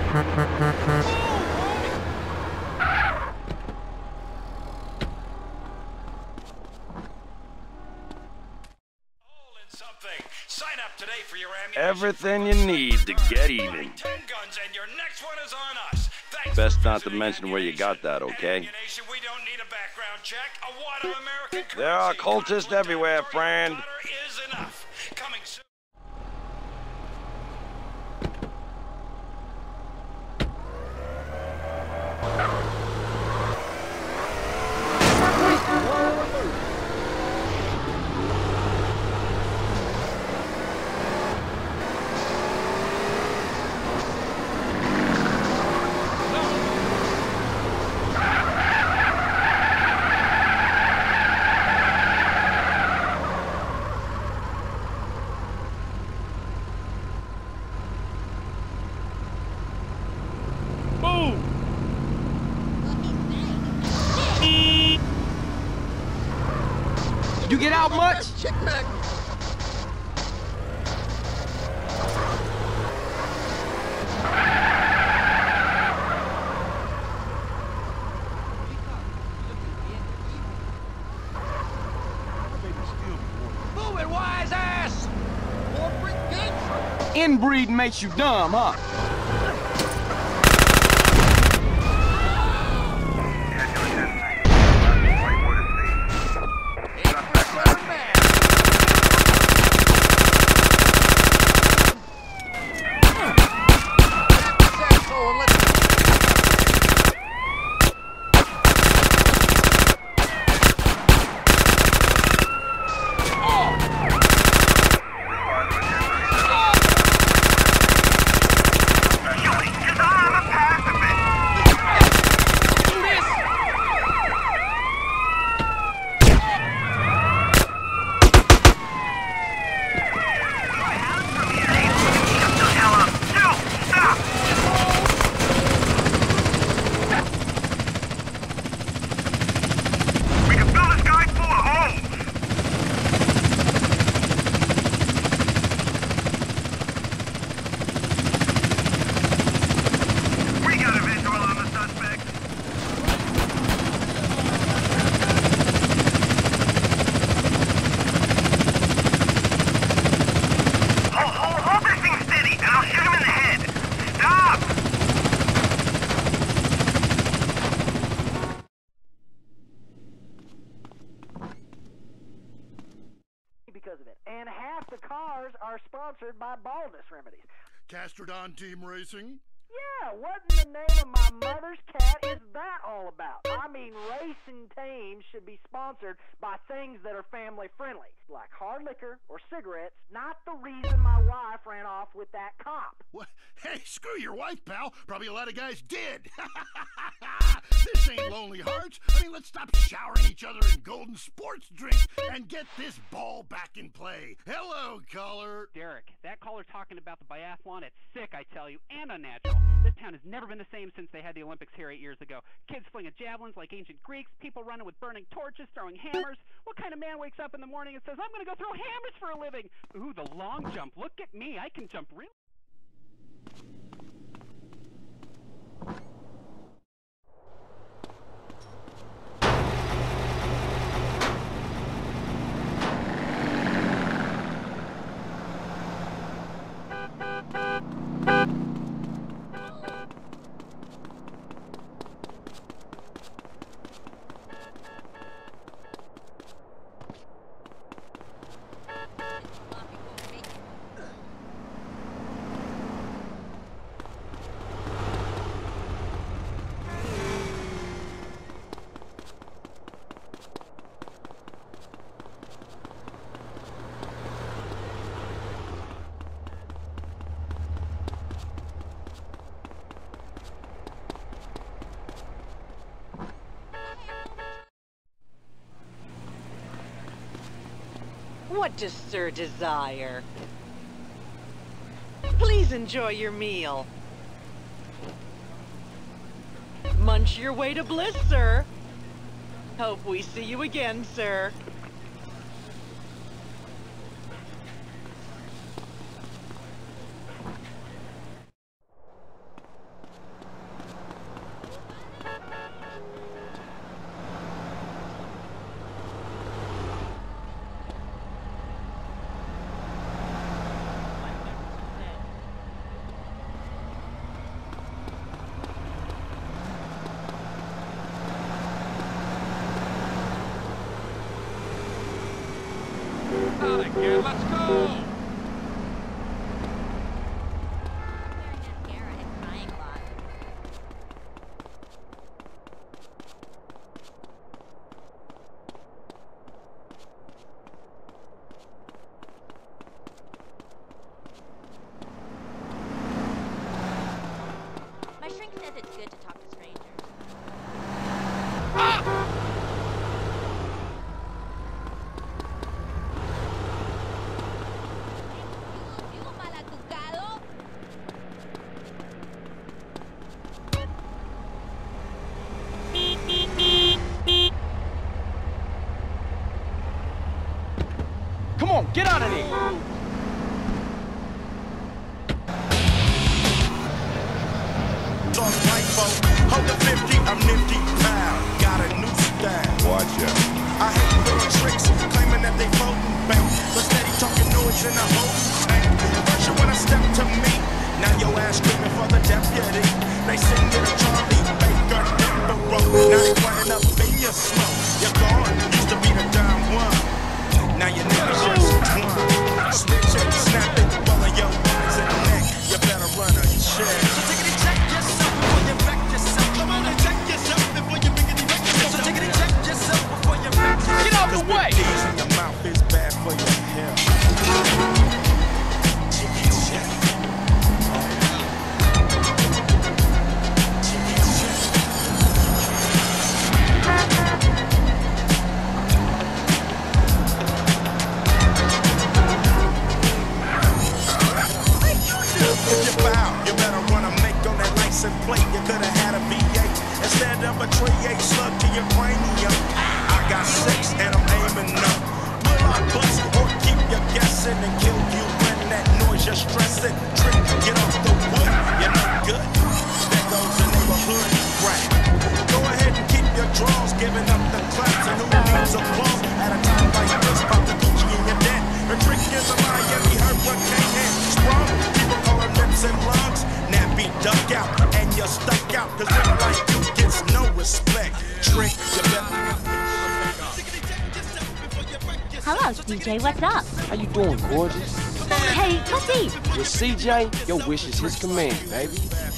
Sign up today for your everything you need to get even. 10 guns and your next one is on us. Thanks Best not to mention where you got that, okay? We don't need a background check. A wad of American currency. There are cultists everywhere, friend. Is enough. Coming soon. You get out much? Check back. Move it, wise ass! Inbreeding makes you dumb, huh? Because of it. And half the cars are sponsored by baldness remedies. Castrodon Team Racing? Yeah, what in the name of my mother's cat is that all about? I mean, racing teams should be sponsored by things that are family friendly, like hard liquor or cigarettes, not the reason my wife ran off with that cop. What? Hey, screw your wife, pal. Probably a lot of guys did. This ain't Lonely Hearts. I mean, let's stop showering each other in golden sports drinks and get this ball back in play. Hello, caller. Derek, that caller talking about the biathlon, it's sick, I tell you, and unnatural. This town has never been the same since they had the Olympics here 8 years ago. Kids flinging javelins like ancient Greeks, people running with burning torches, throwing hammers. What kind of man wakes up in the morning and says, I'm going to go throw hammers for a living? Ooh, the long jump. Look at me. I can jump real. What does Sir desire? Please enjoy your meal. Munch your way to bliss, sir. Hope we see you again, sir. Not again. Let's go. My shrink says it's good to talk to strangers. ¿Digo malacucado? Come on, get out of there. Hold the 50, I'm nifty, pal. Got a new style. Watch out. I hate little tricks, claiming that they floating, bang. But steady talking noise in the whole thing. First you wanna step to me, now your ass screaming for the deputy. They sing it a Charlie Baker, Denver Road. Now they running up in your smoke. You're gone, used to be the down one. Now your niggas just one. Switch it, snap it, rolling your eyes in the neck. You better run a check. So take it and check yourself before you wreck yourself. Come on and check yourself before you bring it wreck yourself. So take it and check yourself before you wreck yourself. Get out the way! These in your mouth is bad for your health. If you foul, you better run a make on that license plate. You could have had a V8 instead of a 38 slug to your cranium. I got 6 and I'm aiming up. Will I bust or keep you guessing and kill you when that noise you're stressing? Trick, get off the wood, you're not good. There goes the neighborhood rap. Go ahead and keep your draws, giving up the claps and who needs applause at a time like this. Pop the Gucci in your debt. The trick is a Miami hurricane and sprung. People call her lips and lungs. Nappy duck out and you're stuck out. Cause women like you gets no respect. Trick, you better. Hello, CJ, what's up? How you doing, gorgeous? Hey, let's eat. With CJ, your wish is his command, baby.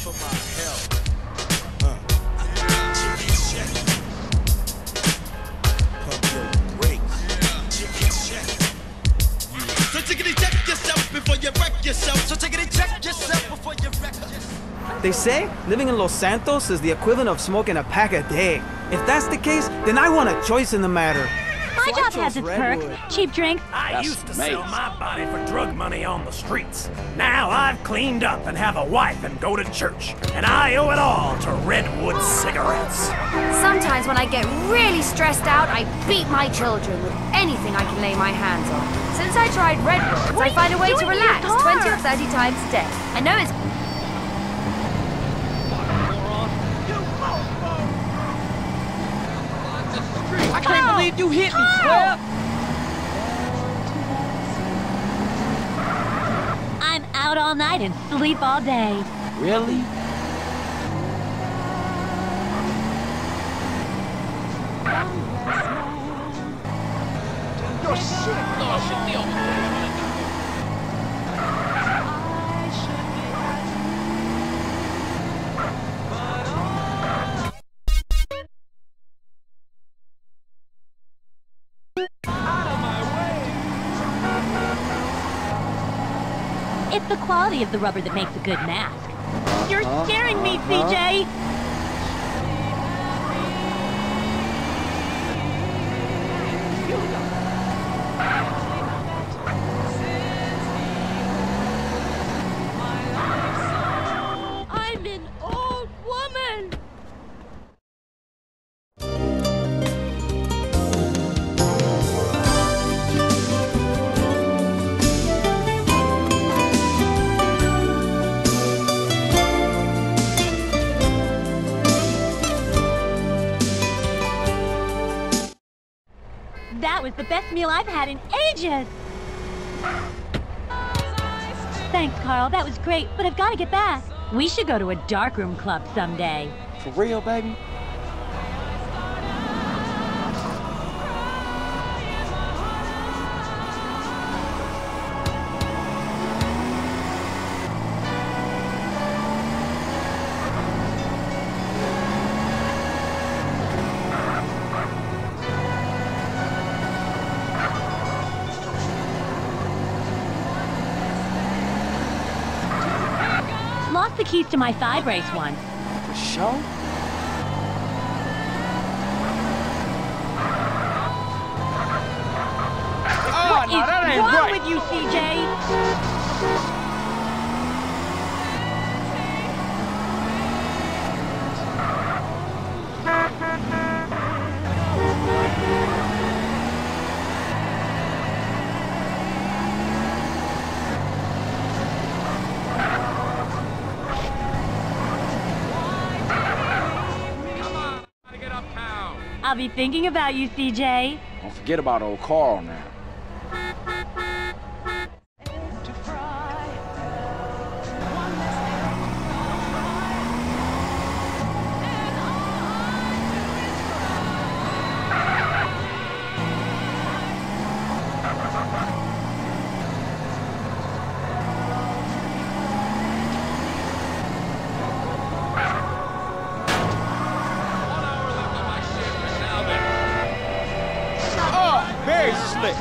So take it and check yourself before you wreck yourself. So take it and check yourself before you wreck yourself. They say living in Los Santos is the equivalent of smoking a pack a day. If that's the case, then I want a choice in the matter. My So I job chose has its Redwood. perks. Cheap drinks. I That's used to amazing. sell my body for drug money on the streets. Now I've cleaned up and have a wife and go to church. And I owe it all to Redwood cigarettes. Sometimes when I get really stressed out, I beat my children with anything I can lay my hands on. Since I tried Redwoods, I find a way to relax 20 or 30 times a day. I know it's... I can't believe you hit me, Claire. I'm out all night and sleep all day. Really? It's the quality of the rubber that makes a good mask. You're scaring me, CJ! I'm an old woman! That was the best meal I've had in ages! Thanks, Carl. That was great, but I've got to get back. We should go to a darkroom club someday. For real, baby? the keys to my 5 race one. For sure? What no, is that ain't wrong right. with you, CJ? I'll be thinking about you, CJ. Don't forget about old Carl now. Very slick.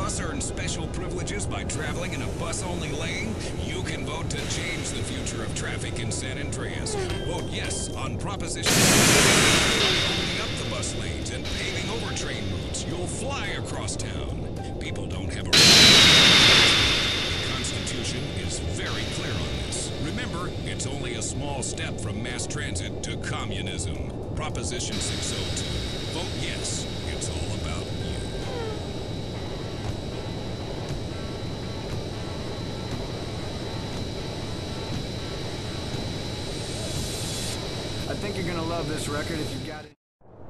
bus earn special privileges by traveling in a bus-only lane? You can vote to change the future of traffic in San Andreas. Vote yes on Proposition. Opening up the bus lanes and paving over train routes. You'll fly across town. People don't have a right. The Constitution is very clear on this. Remember, it's only a small step from mass transit to communism. Proposition 602. Vote yes. It's all about you. I think you're gonna love this record if you got it.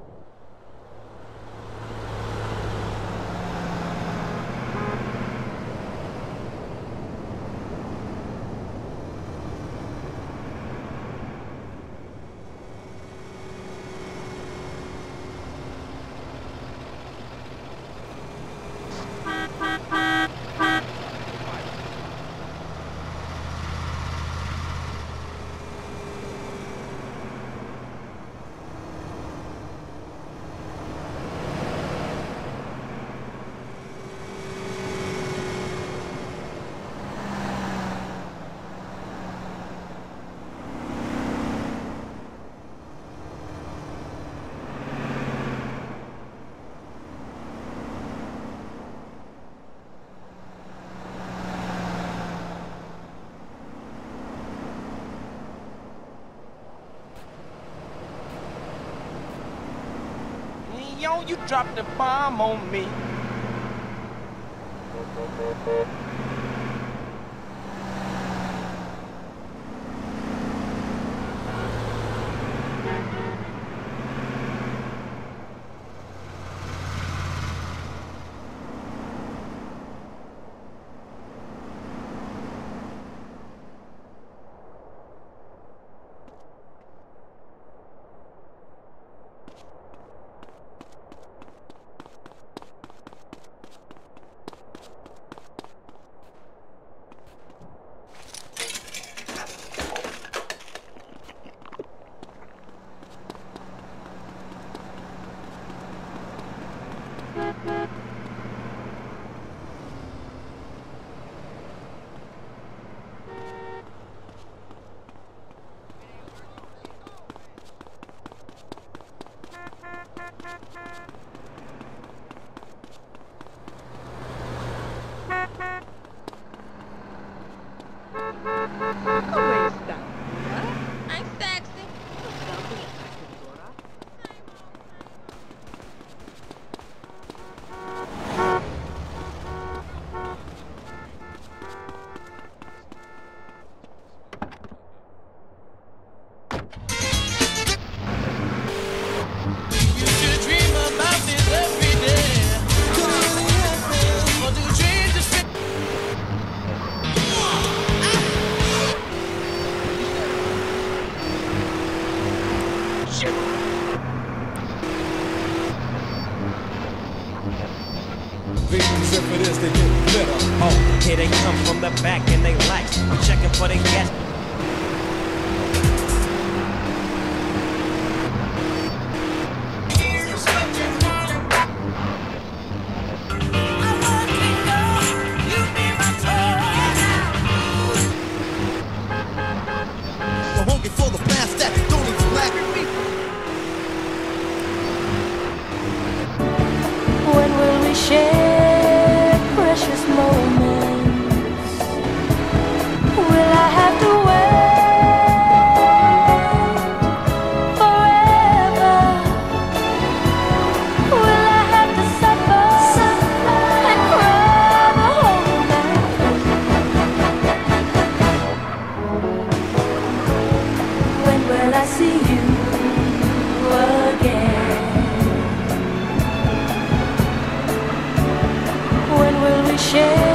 Yo, you dropped the bomb on me. For this, they get better. Oh, here they come from the back and they lax. I'm checking for the gas. When will we share precious moments? Will I have to wait forever? Will I have to suffer and cry the whole night? When will I see you again? When will we share